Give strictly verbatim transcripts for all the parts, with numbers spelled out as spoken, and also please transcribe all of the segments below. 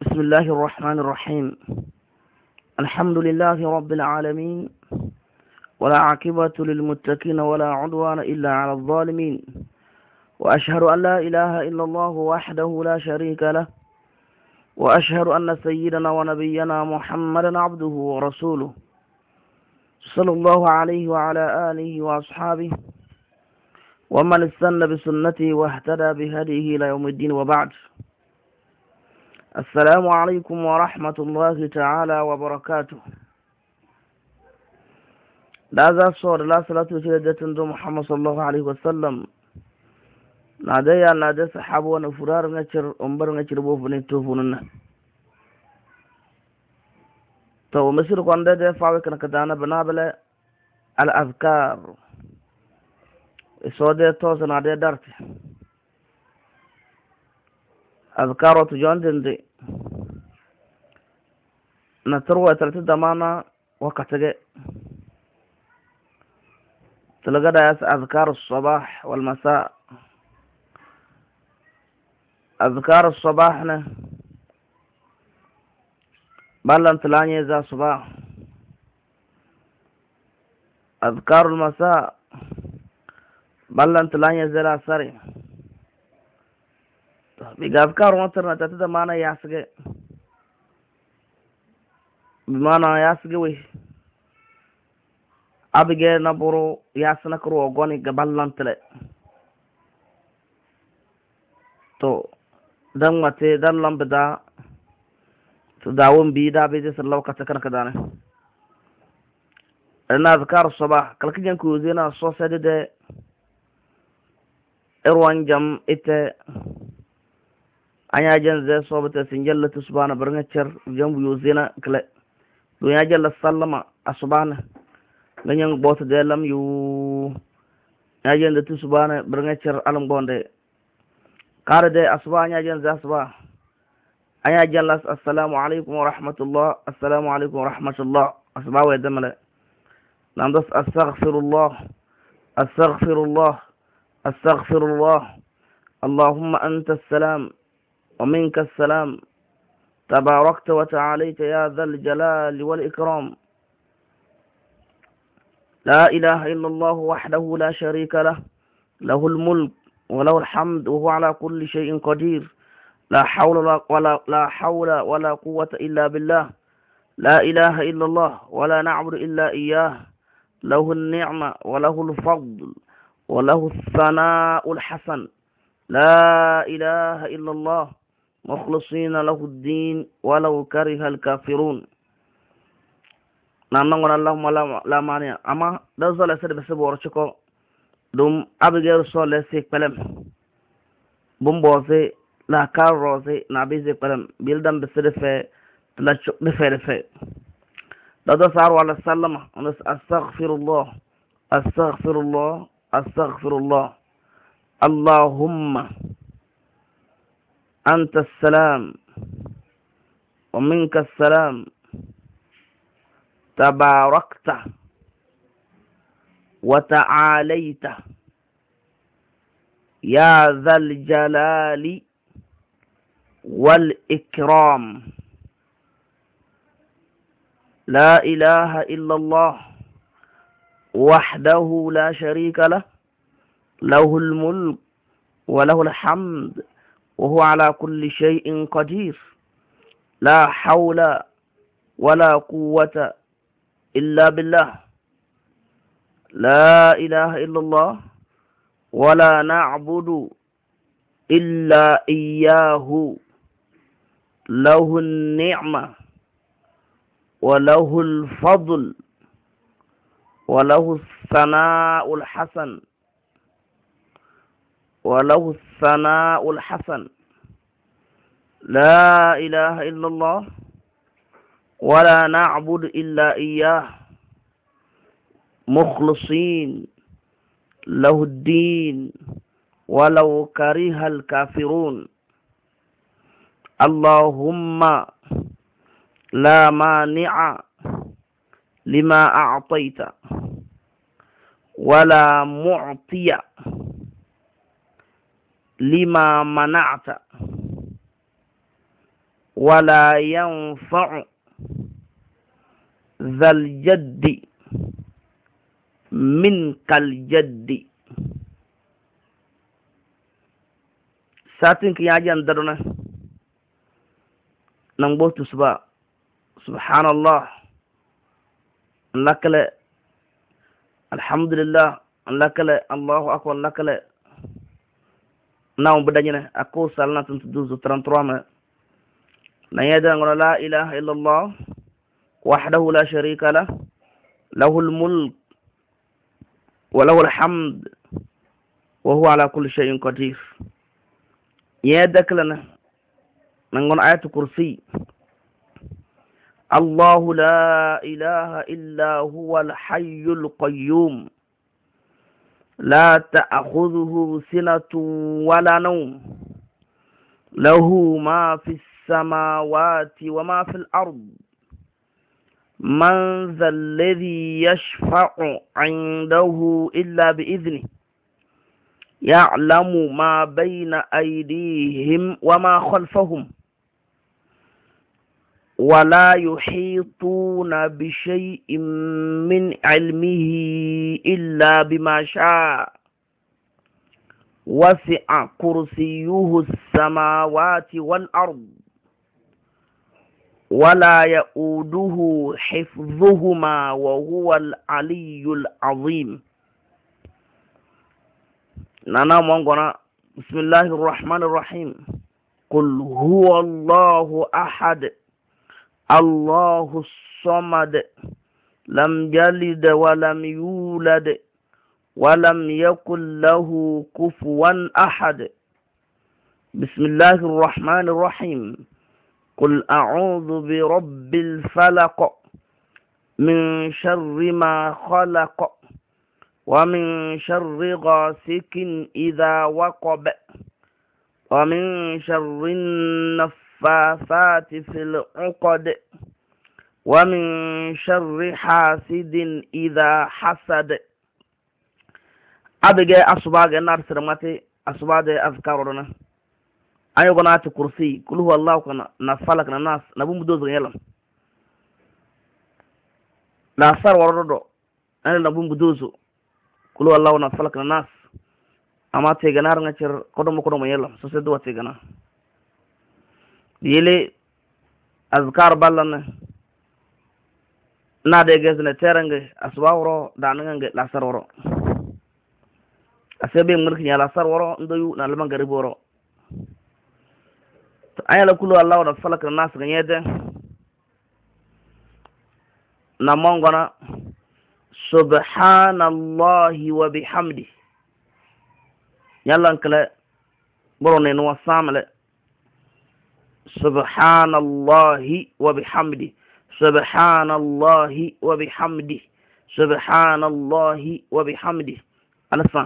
بسم الله الرحمن الرحيم. الحمد لله رب العالمين، ولا عاقبة للمتقين ولا عدوان إلا على الظالمين، وأشهد أن لا إله إلا الله وحده لا شريك له، وأشهد أن سيدنا ونبينا محمدا عبده ورسوله صلى الله عليه وعلى آله وأصحابه ومن استنى بسنته واهتدى بهديه إلى يوم الدين، وبعد. السلام عليكم ورحمة الله تعالى وبركاته. هذا صور لا صلاة وسلامة على محمد صلى الله عليه وسلم. نادى يا نادى صحابة ونفرار نشر أمبر نشر بوفني توفوننا. تو مصر قندة ده فاوك نكدانا بنابلة الأذكار. السوداء توس نادى دارت. أذكار تجون دندي نتروى تلت دمانا وقتجة تلقى داس أذكار الصباح والمساء. أذكار الصباح نه بلن تلاني ذا صباح. أذكار المساء بلن تلاني ذا سري. بأذكار وانترنا تتدى مانا ياسجي بمانا ياسجي وي أبيجي نبورو ياسنا كرو وغوني قبلان تلي تو دم واتي دم لنبدا تداوم بيدا بيدي سلو كتكنا كداني لأن أذكار الصباح كالك جنكو زينا الصوصة دي دي إروان جم إتي anya jan zai so bata sinjalla tusbana barngacer jambu yuzina kle dunya jalla sallama asbana ganyan bota de lam yu nya jan da tusbana barngacer alam gonde kare de asbanya jan za asba anya jan las assalamu alaikum wa rahmatullah assalamu alaikum wa rahmatullah asba wa damala namdas astaghfirullah astaghfirullah astaghfirullah اللهم أنت السلام ومنك السلام تباركت وتعاليت يا ذا الجلال والإكرام لا إله إلا الله وحده لا شريك له له الملك وله الحمد وهو على كل شيء قدير لا حول ولا لا حول ولا قوة إلا بالله لا إله إلا الله ولا نعبد إلا إياه له النعمة وله الفضل وله الثناء الحسن لا إله إلا الله مخلصين له الدين ولو كره الكافرون. نعم نقول اللهم لا لا مانع أما ده زال سيد بس بورشكو دوم أبيجر صال سيك بلم بوم بوزي لا كار روزي نبيزي بلم بيلدم بسيد في لا شو بفعل في ده ده صار على السلام ونس أستغفر الله أستغفر الله أستغفر الله اللهم أنت السلام ومنك السلام تباركت وتعاليت يا ذا الجلال والإكرام لا إله إلا الله وحده لا شريك له له الملك وله الحمد وهو على كل شيء قدير لا حول ولا قوة إلا بالله لا إله إلا الله ولا نعبد إلا إياه له النعمة وله الفضل وله الثناء الحسن وله الثناء الحسن لا إله إلا الله ولا نعبد إلا إياه مخلصين له الدين ولو كره الكافرون اللهم لا مانع لما أعطيت ولا معطي لما منعت ولا ينفع ذا الجد منك الجد. ساتنك يا جان درنا نمبوت سبا سبحان الله لك الحمد لله لك الله أكبر لك ناو بدنينا أكو سالنا تنتدوز ترانترام نيادا لا إله إلا الله وحده لا شريك له له الملك وله الحمد وهو على كل شيء قدير. يدك لنا نقول آية كرسي الله لا إله إلا هو الحي القيوم لا تأخذه سنة ولا نوم له ما في السماوات وما في الأرض من ذا الذي يشفع عنده إلا بإذنه يعلم ما بين أيديهم وما خلفهم ولا يحيطون بشيء من علمه إلا بما شاء وسع كرسيه السماوات والأرض ولا يؤوده حفظهما وهو العلي العظيم. نانا مونغونا بسم الله الرحمن الرحيم قل هو الله أحد الله الصمد لم يلد ولم يولد ولم يكن له كفوا أحد. بسم الله الرحمن الرحيم قل أعوذ برب الفلق من شر ما خلق ومن شر غاسق إذا وقب ومن شر النفاثات في العقد ومن شر حاسد إذا حسد. أبغى أصبغ النار سرمتي أصبغ أذكارنا أيوة قناة كرسي كل هو الله كنا نفلك الناس نبوم بدوز غيلهم لا صار وردو أنا نبوم بدوزو كل هو الله نفلك الناس أما تيجنا رنجر كدوم كدوم يلهم سوسدوا تيجنا يلي أذكار بالنا نادي جزنا تيرنج أسواورو دانعند لا صار ورو أسيبي مركني لا صار ورو نديو نالما غريبورو ayala kulu Allah da falak nas ganyede na mongona subhanallahi wa bihamdi yalla kala borone no samale subhanallahi wa bihamdi subhanallahi wa bihamdi subhanallahi wa bihamdi alfa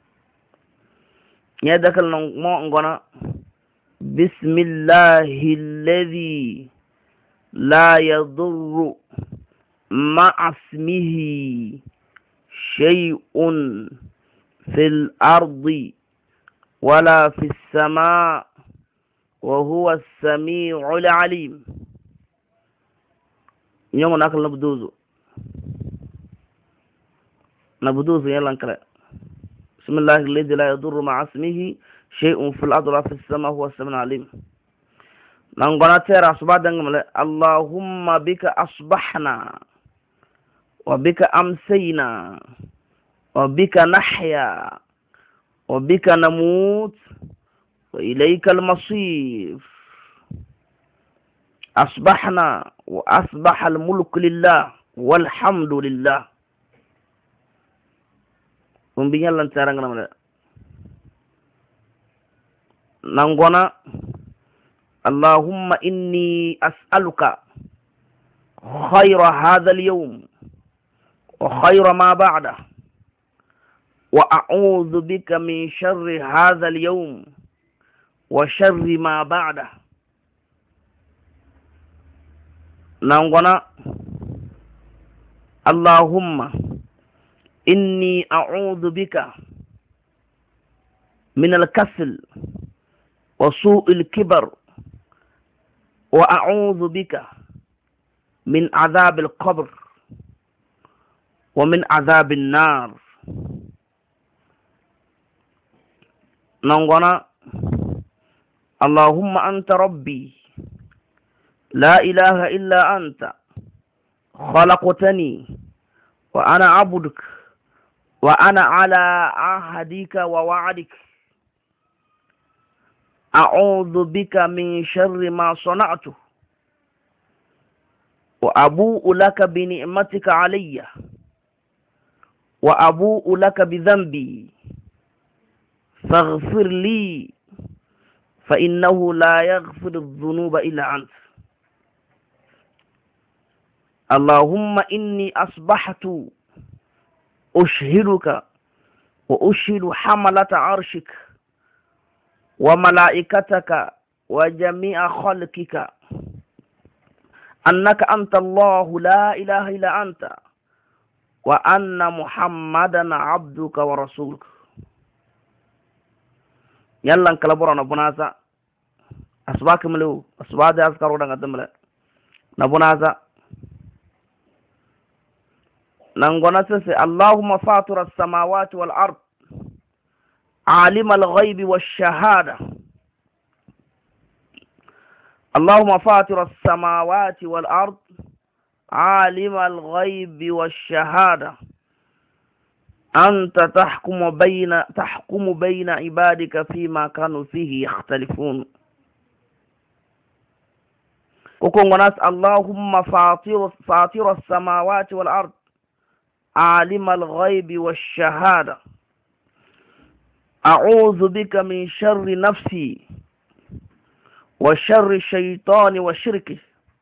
yada kala mongona بسم الله الذي لا يضر مع اسمه شيء في الأرض ولا في السماء وهو السميع العليم. يوم ناكل نبدوزو نبدوزو يلا نكلا بسم الله الذي لا يضر مع اسمه شيء في الأرض ولا في السماء هو السميع العليم. نانغونا تيرا صبا دنگمله اللهم بك أصبحنا وبك أمسينا وبك نحيا وبك نموت وإليك المصير. أصبحنا وأصبح الملك لله والحمد لله. ومبين لن تيرا نانغونا اللهم إني أسألك خير هذا اليوم وخير ما بعده وأعوذ بك من شر هذا اليوم وشر ما بعده. نانغونا اللهم إني أعوذ بك من الكسل وسوء الكبر وأعوذ بك من عذاب القبر ومن عذاب النار. نغنا اللهم أنت ربي لا إله إلا أنت خلقتني وأنا عبدك وأنا على عهدك ووعدك أعوذ بك من شر ما صنعت وأبوء لك بنعمتك علي وأبوء لك بذنبي فاغفر لي فإنه لا يغفر الذنوب إلا أنت. اللهم إني أصبحت أشهدك وأشهد حملة عرشك وملائكتك وجميع خلقك أنك أنت الله لا إله إلا أنت وأن محمدا عبدك ورسولك. يلا نكلبورا نبونازا أسباك ملو أسباد أذكروا دعنا نبونازا نغنا سي اللهم فاطر السماوات والأرض عالم الغيب والشهادة. اللهم فاطر السماوات والأرض عالم الغيب والشهادة أنت تحكم بين تحكم بين عبادك فيما كانوا فيه يختلفون. وكونغناس اللهم فاطر فاطر السماوات والأرض عالم الغيب والشهادة أعوذ بك من شر نفسي وشر الشيطان وشركه.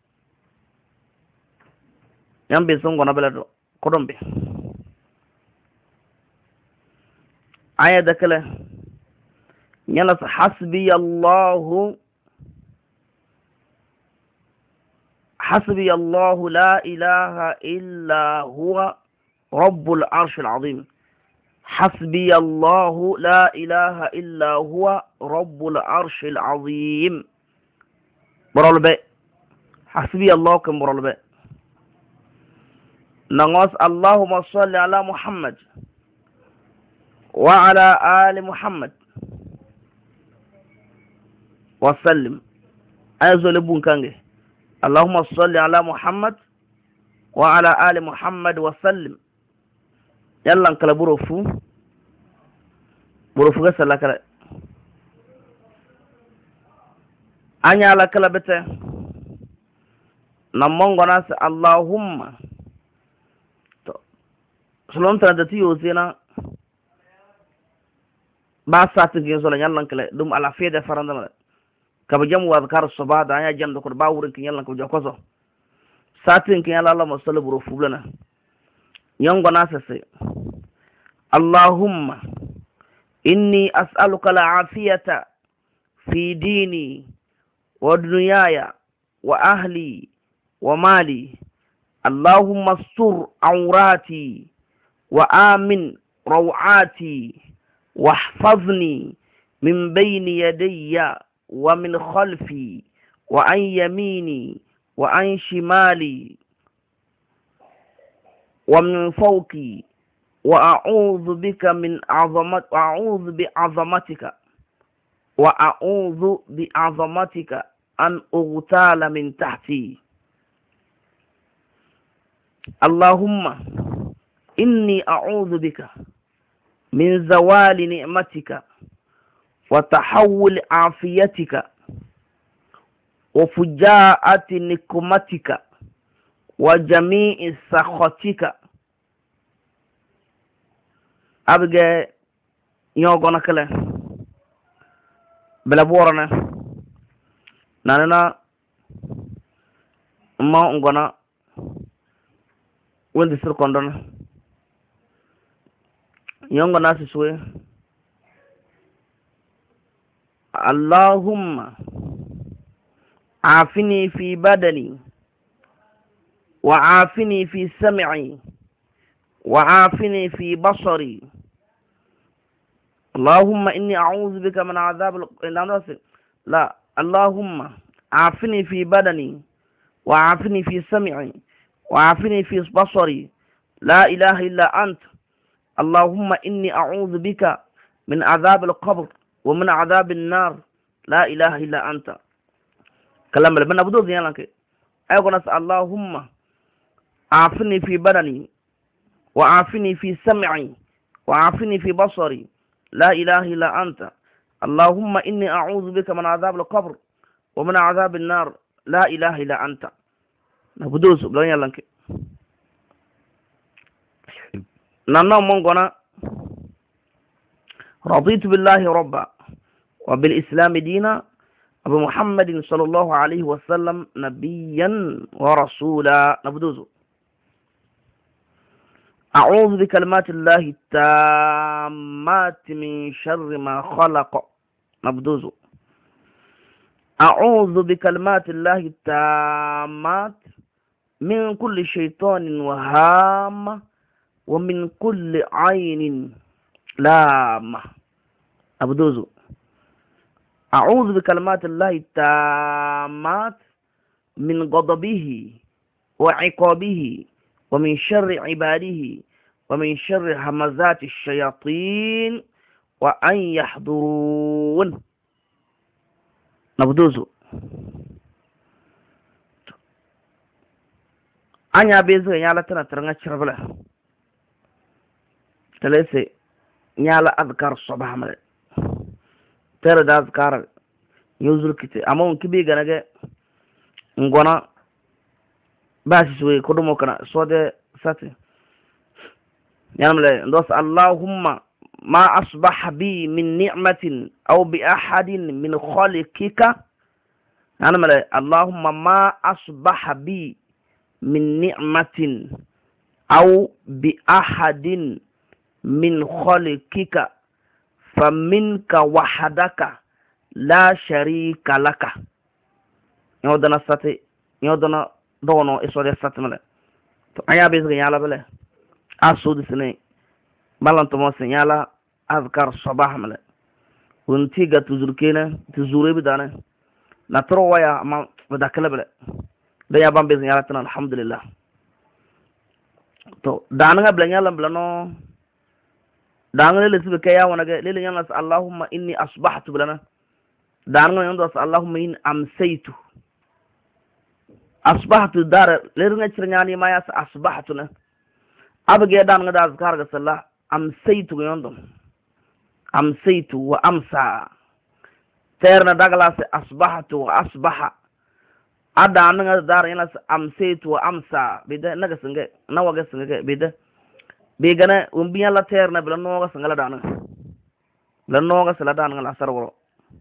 ينبي سنغنا بلدو قدنبي آية دكلا ينس حسبي الله حسبي الله لا إله إلا هو رب العرش العظيم. حسبي الله لا إله إلا هو رب العرش العظيم. برول بي حسبي الله كم برول بي نغوص اللهم صل على محمد وعلى آل محمد وسلم. أيزول بون كانجي اللهم صل على محمد وعلى آل محمد وسلم. يلا نكلا بروفو بروفو غسل لكلا أني على كلا بته نمونغ ناس اللهم سلام تندتي يوزينا باسات جنسولا يلا نكلا دوم على فيدا فرندنا كبجم وذكر الصباح دانيا جم دكتور باورين كي يلا نكوجا كوزو ساتين كي يلا الله مسلم بروفو لنا يونغ ناس سي اللهم إني أسألك العافية في ديني ودنياي وأهلي ومالي. اللهم استر عوراتي وآمن روعاتي واحفظني من بين يدي ومن خلفي وعن يميني وعن شمالي ومن فوقي وأعوذ بك من عظمت أعوذ بعظمتك وأعوذ بعظمتك أن أغتال من تحتي. اللهم إني أعوذ بك من زوال نعمتك وتحول عافيتك وفجاءة نقمتك وجميع سخطك. أبقى يوغونا كلا بلا بورنا نانا ما انغونا وين دسر كوندونا يوغونا سسوي اللهم عافني في بدني وعافني في سمعي وعافني في بصري. اللهم إني أعوذ بك من عذاب ال... لا اللهم عافني في بدني وعافني في سمعي وعافني في بصري لا إله إلا أنت اللهم إني أعوذ بك من عذاب القبر ومن عذاب النار لا إله إلا أنت. كلام من أبدو زيانك أيقول اللهم عافني في بدني وعافني في سمعي وعافني في بصري لا إله إلا أنت اللهم إني أعوذ بك من عذاب القبر ومن عذاب النار لا إله إلا أنت. نبدوس بلون يلانك نانا مونغونا رضيت بالله ربا وبالإسلام دينا وبمحمد صلى الله عليه وسلم نبيا ورسولا. نبدوس أعوذ بكلمات الله التامات من شر ما خلق. نبدوز أعوذ بكلمات الله التامات من كل شيطان وهام ومن كل عين لامة. نبدوز أعوذ بكلمات الله التامات من غضبه وعقابه ومن شر عباده ومن شر همزات الشياطين وأن يحضرون. نبدوزو أنيا بيزو يالا تنا ترنga شربلا تلسي يالا أذكار الصباح مالي ترى أذكار يوزل كتير أما كبي غنغة ngona basi suwe kodumo kana sode sati yanamle ndos allahumma ma asbaha bi min ni'matin aw bi ahadin min khalqika. yanamle allahumma ma asbaha bi min ni'matin aw bi ahadin min khalqika faminka wahdaka la sharika laka. yodana sati yodana dono isore satmale to aya bez yala bele asud sine balan to mo yala azkar sabah male unti ga tuzurkena tuzure bidana na tro waya ma badakala bele da ya bam bez yala tan alhamdulillah to dananga bele yala blano dananga le sibe kaya wona ga le yala allahumma inni asbahtu blana dananga yondo allahumma in amsaytu asbahtu dar lerunga cirnyani maya sa asbahtu na abge dan nga da azkar ga sallah amsaytu yondo amsaytu wa amsa terna dagala sa asbahtu wa asbaha ada nga dar yana sa amsaytu wa amsa bida naga singa nawa ga singa bida be gana umbiya la terna bila no ga singa dana la no ga sala dana la sarwo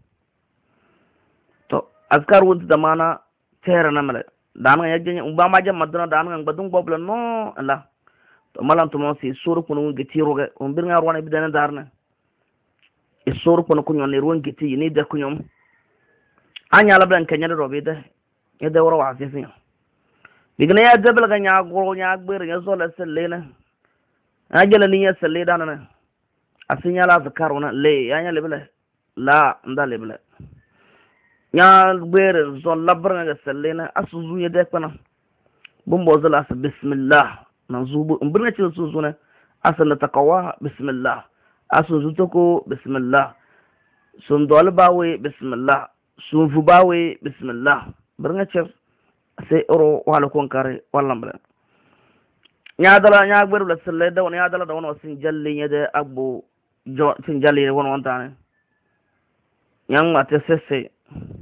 to azkar wunti da mana terna mala dan nga yajja umba ma jam maduna dan nga badung bobla no la to malan to mo si suru kunu ngiti roge on bir nga rwana bidana darna e suru kunu kunyo ne ruwan giti ni da kunyom anya la blan kanya do be da e da woro wa fi fi bigna ya jabal ga nya go nya gbere ya so la sellena ajala ni ya selle dana na asinya la zakaruna le ya nya le bla la nda le bla nya gbere zon labra nga sellena asuzu ya de kana bumbo zala as bismillah na zubu umbirna ci suzu na asala takawa bismillah asuzu toko bismillah sun dol bawe bismillah sun fu bawe bismillah birna ci sai oro wala kon kare wallan bla nya dala nya gbere la selle da wona nya dala da wona sin jalle nya de agbo jo sin jalle wona wonta yang ate sese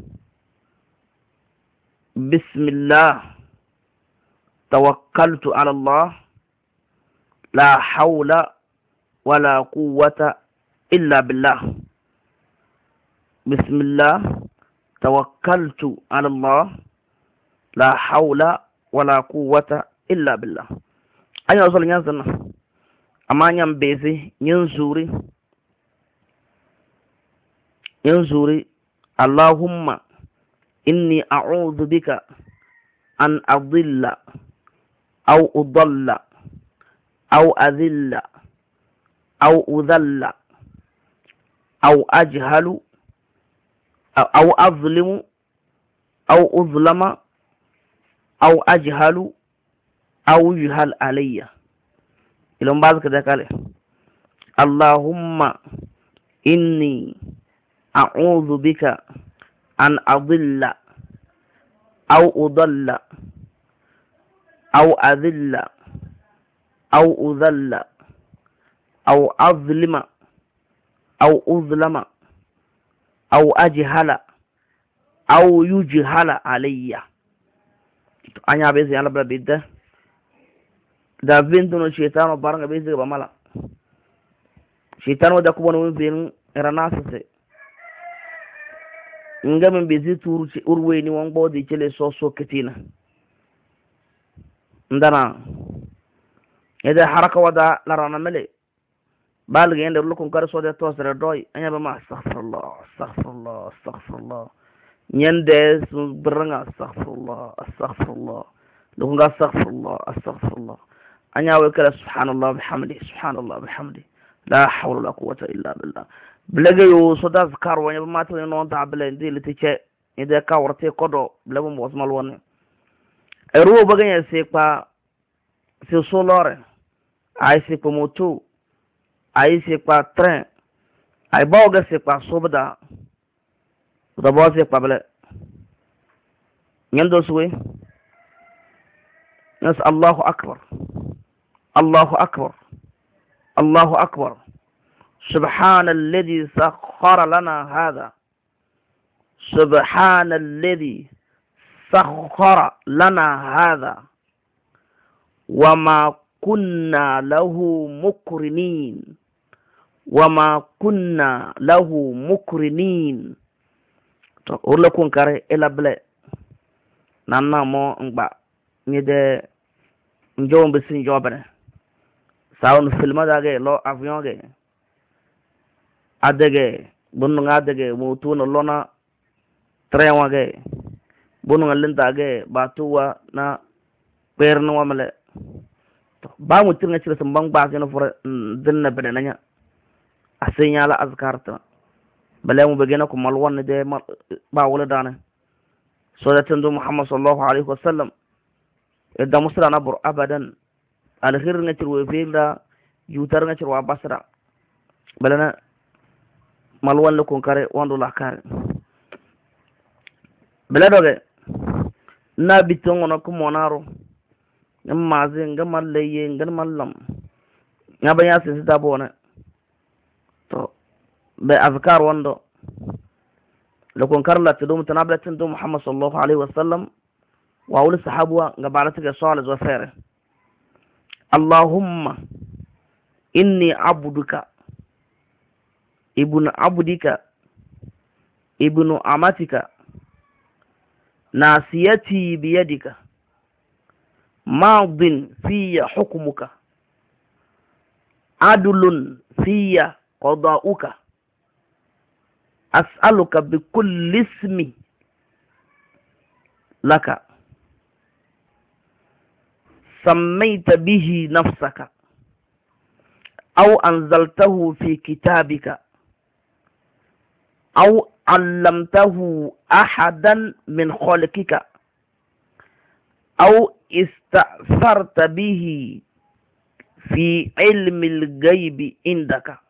bismillah tawakkaltu ala Allah la hawla wala quwwata illa billah. Bismillah tawakkaltu ala Allah la hawla wala quwwata illa billah. Anya sol nyan sanna amma nyam bezi nyen zuri nyen zuri Allahumma inni a'udhu bika an adilla aw udalla aw adilla aw udalla aw ajhalu aw azlimu أو أظلم أو أجهل أو يجهل علي. إلهم بعض كده قال اللهم إني أعوذ بك أن أضل أو أضل أو أذل أو أذل أو أظلم أو أظلم أو أجهل أو يجهل علي. أنا بيزي على بلا بيده da vinduno shaytano baranga bezi ba mala shaytano da kuma wani bin ranasa se ngamen bezi turu ci urwe ni won bodi cele so so ketina ndana ida haraka wada larana mele balga yende lukun kar so de to sere doy anya ba ma astaghfirullah astaghfirullah astaghfirullah nyande su branga astaghfirullah astaghfirullah lukun ga astaghfirullah astaghfirullah أنا وكلا سبحان الله بحمده سبحان الله بحمده لا حول ولا قوة إلا بالله بلغي وصدا ذكر وانيا بما توني نون تعبلين دي لتيشي إذا كاورتي قدو بلغم موزمال واني إرو بغي سيكبا سي سولار أي سيكبا موتو أي سيكبا ترين أي باوغا سيكبا صوبدا ودبوا سيكبا بلا يندو سوي نس الله أكبر الله أكبر الله أكبر سبحان الذي سخر لنا هذا سبحان الذي سخر لنا هذا وما كنا له مقرنين وما كنا له مقرنين تقول لكم كاره إلا بلا نانا مو نبا نيده نجوم بسين جوابنا ساون فيلم داغي لو افيون غي ادغي بونو غادغي موتون لونا ترين واغي بونو لنتا غي باتوا نا بيرن وامله با مو تيرنا سي سمبان با جنا فور دنا بن نانيا اسينيا لا اذكارتا بلا مو بغينا كو مال وون دي با ولا دانا سورة محمد صلى الله عليه وسلم إذا مسلا نبر أبدا على خير نشر وفيل دا يوتر نشر وابصرا بلنا مالوان لكم كاري واندو لا كاري بلا دوغي نبي تونغنا كمونارو نمازي نغمال ليه نغمال لم نبيا سيستا بونا تو بأذكار واندو لكم كارلا تدوم تنابلة تندوم محمد صلى الله عليه وسلم وأول الصحابة قبالتك صالح وفير اللهم إني عبدك ابن عبدك ابن أمتك ناسيتي بيدك ماض في حكمك عدل في قضاؤك أسألك بكل اسم لك سميت به نفسك أو أنزلته في كتابك أو علمته أحدا من خلقك أو استأثرت به في علم الغيب عندك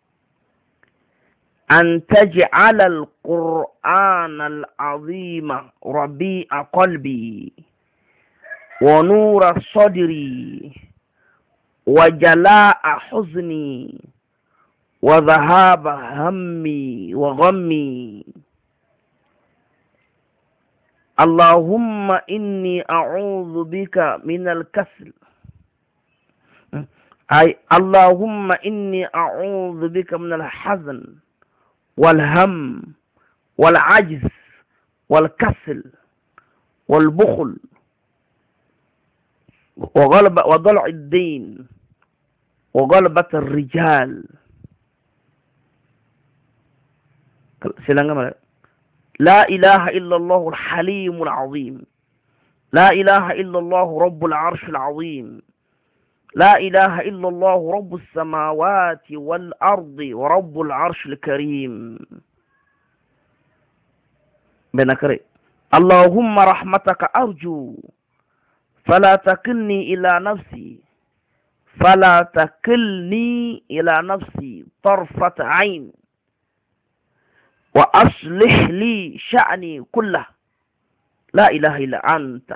أن تجعل القرآن العظيم ربيع قلبي ونور صدري وجلاء حزني وذهاب همي وغمي. اللهم إني أعوذ بك من الكسل، أي اللهم إني أعوذ بك من الحزن والهم والعجز والكسل والبخل وغلب وضلع الدين وغلبة الرجال. لا إله إلا الله الحليم العظيم، لا إله إلا الله رب العرش العظيم، لا إله إلا الله رب السماوات والأرض ورب العرش الكريم. بنكري اللهم رحمتك أرجو فلا تكلني إلى نفسي فلا تكلني إلى نفسي طرفة عين وأصلح لي شأني كله لا إله إلا أنت.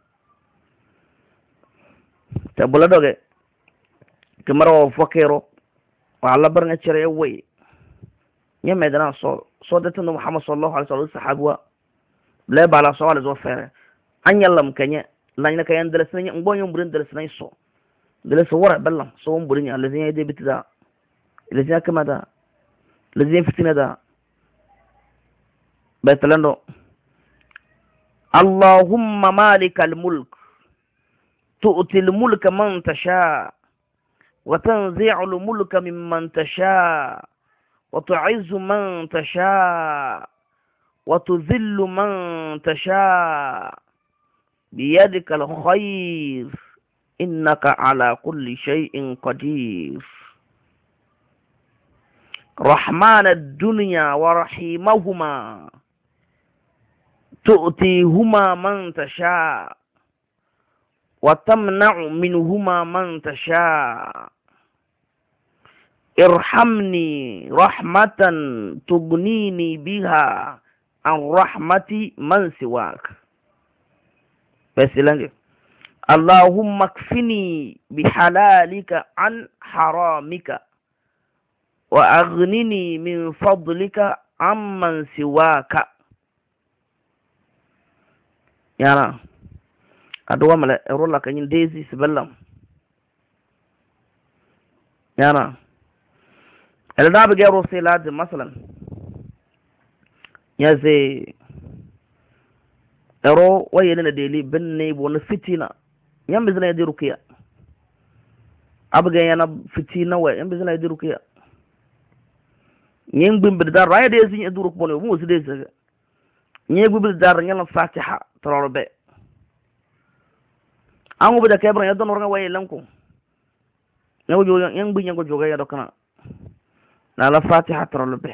تبلا دوغي كمرو فكيرو وعلى برنا تشري وي يما دنا صو صدت محمد صلى الله عليه وسلم صحابه لا بالا سوال زو فere an yallam kanya lanya kayan dalasna ngbonyo mburin dalasna so dalas wara ballam so mburin allazina yade bitida allazina kama da allazina fitina da baytalando اللهم مالك الملك تؤتي الملك من تشاء وتنزع الملك ممن تشاء وتعز من تشاء وتذل من تشاء بيدك الخير إنك على كل شيء قدير. رحمن الدنيا ورحيمهما تؤتيهما من تشاء وتمنع منهما من تشاء. ارحمني رحمة تغنيني بها عن رحمة من سواك. بس لنجي اللهم اكفني بحلالك عن حرامك وأغنني من فضلك عمن سواك. yana aduwa mala erola kanyin daisy sibellam yana elda be gero se lad masalan ya ze ero waye ne deli benne bona fitina yambe zina yadi rukiya abga yana fitina wa yambe zina yadi rukiya nyen bimbe da raya de zin yadi ruk bono mu zide zaga nyen bimbe da nyala fatiha torbe angu bida kebra yadon orga waye lanko nyago jo yang bi nyago joga ya dokana na la fatiha torbe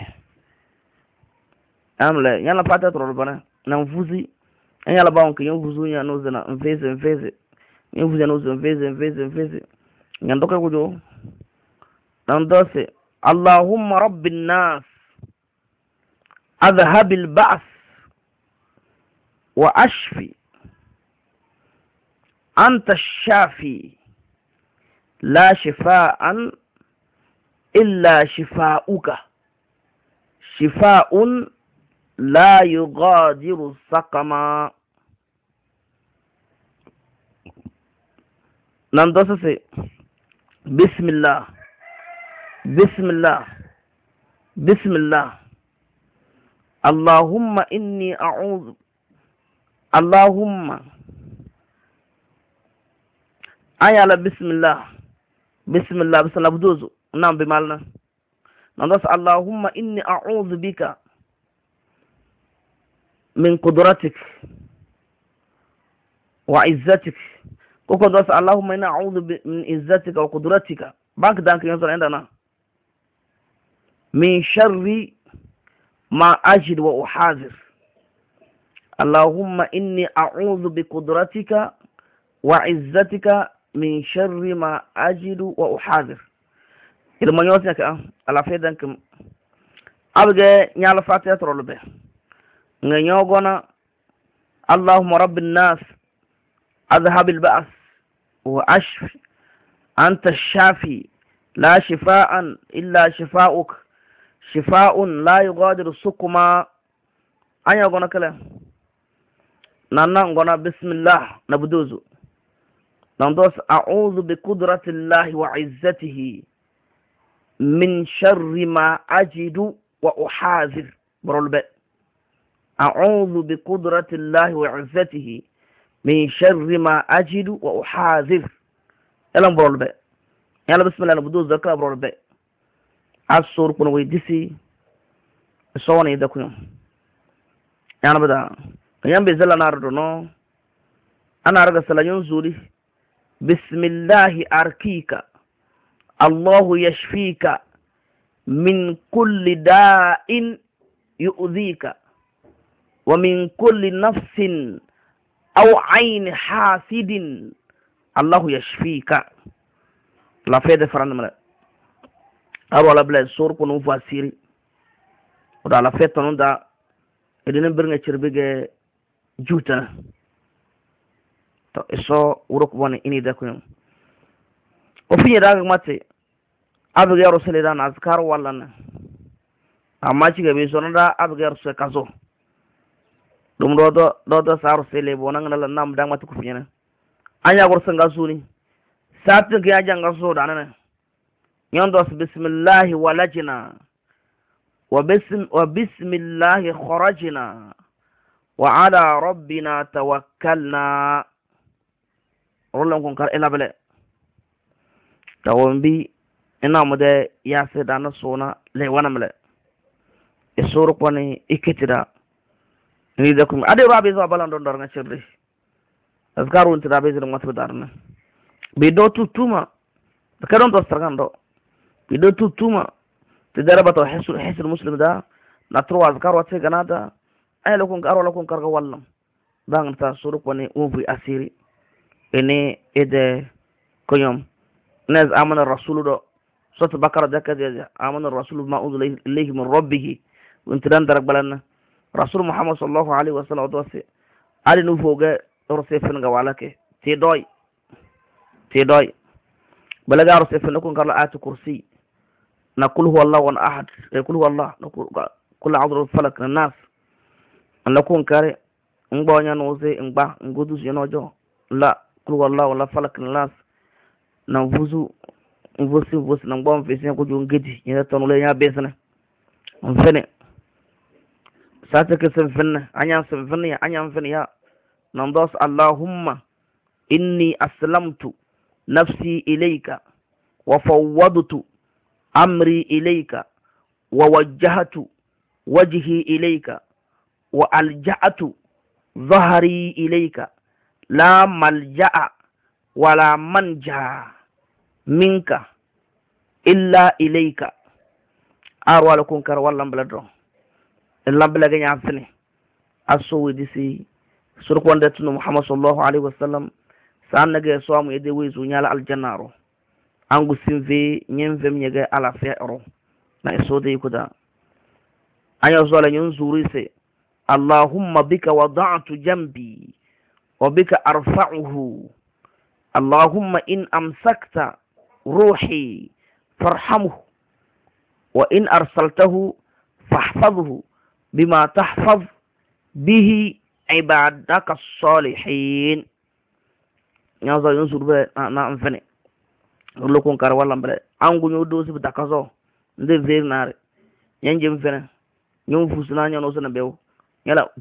amle nyala fatiha torbe na na mfuzi nyala bawon ke mfuzu nya no zena mfeze mfeze mfuzi no zena mfeze mfeze mfeze nyandoka kujo nandose اللهم رب الناس اذهب البعث واشفي أنت الشافي لا شفاء إلا شفاؤك شفاء لا يغادر سقما. نندسه بسم الله بسم الله بسم الله اللهم إني أعوذ اللهم ayala bismillah bismillah bismillah buduzu nam bi malna nandas allahumma inni a'udhu bika min qudratik wa izzatik koko dos allahumma inni a'udhu min izzatika wa qudratika bank dank yanzu indana min sharri ma ajid wa uhazir allahumma inni a'udhu bi qudratika wa izzatika min sharri ma ajidu wa uhadir. ilma nyosnya ka ala fedan kam abge nyala fatiha torolbe nga nyogona allahumma rabbin nas adhhab al ba's wa ashfi anta ash-shafi la shifaan illa shifaa'uk shifaa'un la yughadiru sukma. anya gona kala nanna ngona bismillah nabduzu نندوس أعوذ بقدرة الله وعزته من شر ما أجد وأحاذر برولباء أعوذ بقدرة الله وعزته من شر ما أجد وأحاذر يلا برولباء يلا بسم الله نبدو ذكر برولباء أسور كن ويدسي سواني دكون يعني بدا كيان بيزلا ناردو أنا أرجع سلام زوري بسم الله أركيك الله يشفيك من كل داء يؤذيك ومن كل نفس أو عين حاسد الله يشفيك لا فيد فران ملا أرو على بلا سور كونو فاسيري ودا لا فيت تنون دا إدين برنا تشربيجة جوتا تو إسو ورك بني إني دا كيوم وفي راغ ماتي أبغى رسول دا نذكر ولا amma ci gabe so da abgar so kaso dum do do do do saru sele bonan na nam da mata ku fina anya gor sanga suni sat ga janga so da nan yon do bismillah walajna wa bism wa bismillah kharajna wa ala rabbina tawakkalna rolon kon kar elabele tawon ina mu da ya sai da na sona le wana mele esoro kwani iketira ni da kuma ade rabe zo balan don dorna chirri azkaru unti rabe zo matu darna be do tutuma ka don to stragando be do tutuma te daraba to hisul hisul muslim da na tro azkaru ate ganada ay lokon karo lokon karga wallam bang ta suru kwani ubi asiri ene ede koyom naz amana rasulu do sot bakara dakade amana rasulu ma unzila ilayhi min rabbih وانت دان درك بلنا رسول محمد صلى الله عليه وسلم دوسي علي نو فوغا رسي فنغا والك تي دوي تي دوي بلغا رسي فنكون قال آت كرسي نقول هو الله وان احد يقول هو الله نقول كل عذر الفلك الناس ان نكون كاري ngbo nya no se ngba ngodu se no jo la kul wallahu wala falak الناس na vuzu vuzu vuzu na ngbo mfese ko jo ngedi ina tonu le nya besna mfene ساتك سنفن أنيا سنفن أنيا سنفن يا نمضاس اللهم إني أسلمت نفسي إليك وفوضت أمري إليك ووجهت وجهي إليك وألجأت ظهري إليك لا ملجأ ولا منجا منك إلا إليك أروى لكم كروالم بلدرون اللهم لك يعفني أسوي ديسي سرق وندتنا محمد صلى الله عليه وسلم سأنك سوام يدي ويزو نيالا الجنارو أنغو سنفي نينفم يغي على فئرو نا إسودي كدا أن يزول ينزوري سي اللهم بك وضعت جنبي وبك أرفعه اللهم إن أمسكت روحي فارحمه وإن أرسلته فاحفظه بما تحفظ به عبادك الصالحين نازا ينصر به نا انفني لكون كار ولا مبل انغو نيو دوسي بدكازو ندي فير نار ينجي مفنا نيو فوسنا نيو سنا بيو يلا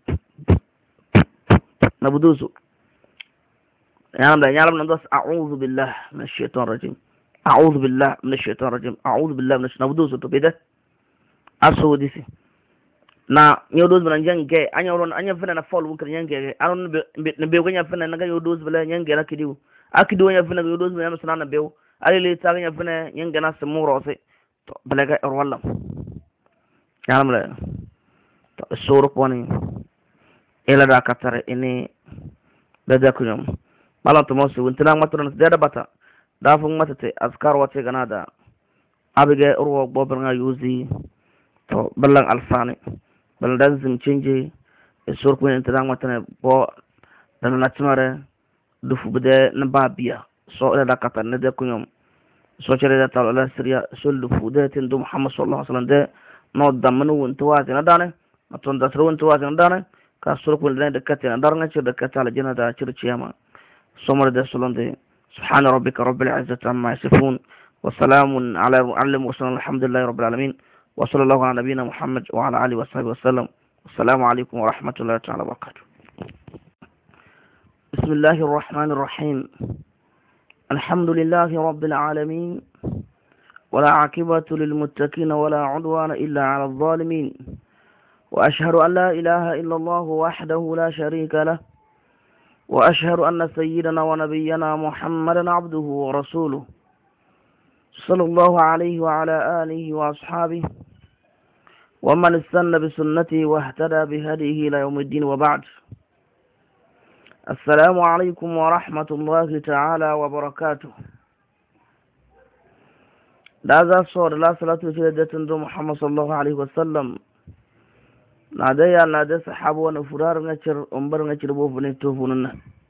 نبدوسو يا رب يا رب ندوس اعوذ بالله من الشيطان الرجيم اعوذ بالله من الشيطان الرجيم اعوذ بالله من الشيطان نبدوسو تو بيده اسو ديسي na nyo dos bana nyange anya ron anya fena na fall wukar nyange aron ne be gonya fena na nyo dos bala nyange na kidiu akidu nya fena nyo dos bana sana na bew ale le ta nya fena nyange na se muro se to bala ga or wallam yalam la to soro poni ela da katare ini da da kunyum malam to mo se wuntina matron da bata da fun mata te azkar wate ganada abige urwo bobir nga yuzi to ballan alfani bal dan zim change sur ko en tang matane bo dan na timare du fu bede na babia so da katan ne de kunyum so chere da tala siriya sul du fu de tin du muhammad sallallahu alaihi wasallam de no damnu won tuwati na dane maton da tro won tuwati na dane ka sur ko de katti na dar nga ci de katala jina da ci ciyama somar de solonde subhana rabbika rabbil izzati amma yasifun wa salamun ala al-mursalin alhamdulillahi rabbil alamin وصلى الله على نبينا محمد وعلى آله وصحبه وسلم السلام عليكم ورحمة الله تعالى وبركاته بسم الله الرحمن الرحيم الحمد لله رب العالمين ولا عاقبة للمتقين ولا عدوان إلا على الظالمين وأشهد أن لا إله إلا الله وحده لا شريك له وأشهد أن سيدنا ونبينا محمدا عبده ورسوله صلى الله عليه وعلى آله وأصحابه ومن استنى بسنته واهتدى بهديه إلى يوم الدين، وبعد. السلام عليكم ورحمة الله تعالى وبركاته. دازا صور لا صلاة وسلامة دو محمد صلى الله عليه وسلم. نادي يا نادي صحابة ونفرار نشر أمبر نشر بوفني توفوننا.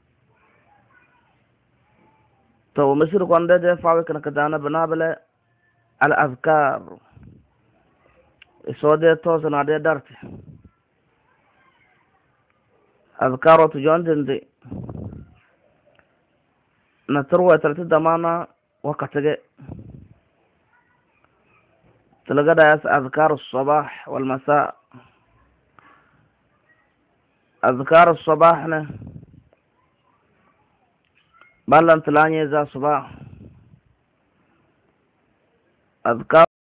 تو مصر قندة ده فاوك نكدانا بنابلة الأذكار. إسودة توس نادي دارت. أذكار تجون دندي. نتروى تلتي دمانا وقتجة. تلقى دايس أذكار الصباح والمساء. أذكار الصباح نه بلن تلاني ذا صباح. أذكار